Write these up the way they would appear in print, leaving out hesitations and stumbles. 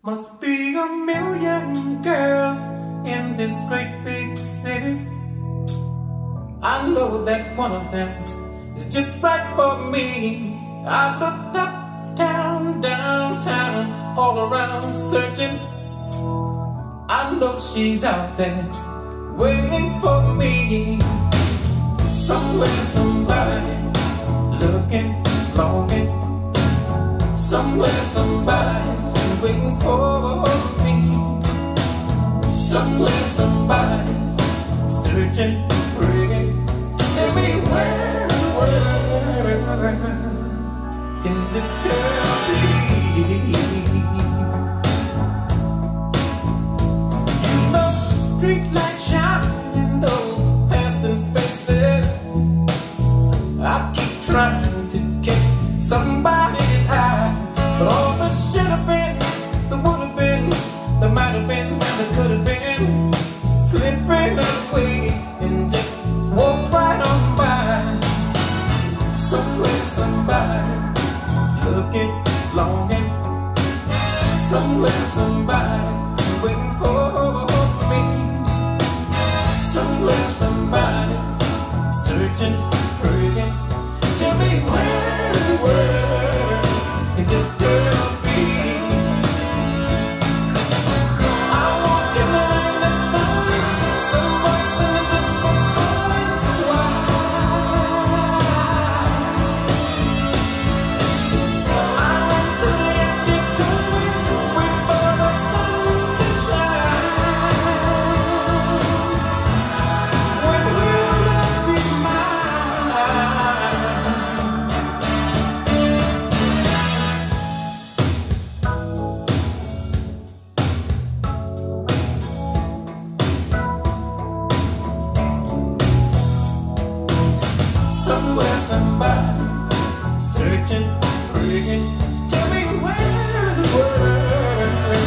Must be a million girls in this great big city. I know that one of them is just right for me. I looked up, down, downtown, all around searching. I know she's out there waiting for me. Somewhere, somebody looking, longing. Somewhere, somebody waiting for me. Somewhere, somebody searching, praying. Tell me where can this girl be? You know the street light shining, those passing faces. I keep trying to catch somebody's eye, but all the should have been, the would have been, the might have been, and the could have been, slipping away and just walk right on by. Somewhere, somebody looking, longing. Somewhere, somebody waiting for me. Somewhere, somebody searching, praying. Tell me where can this girl be? I walk in the rain that's falling, someone's in the distance calling. Why? I run to the empty doorway, wait for the sun to shine. When will love be mine? Somewhere, somebody searching, praying. Tell me where the world.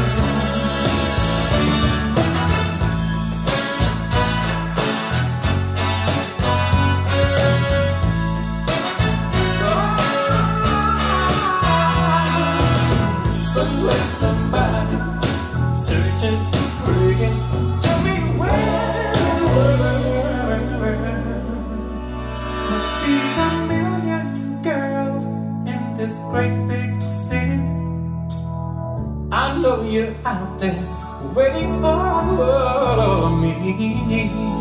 Somewhere, somebody searching, praying. Tell me where the world. Must be a million girls in this great big city. I know you're out there waiting for me.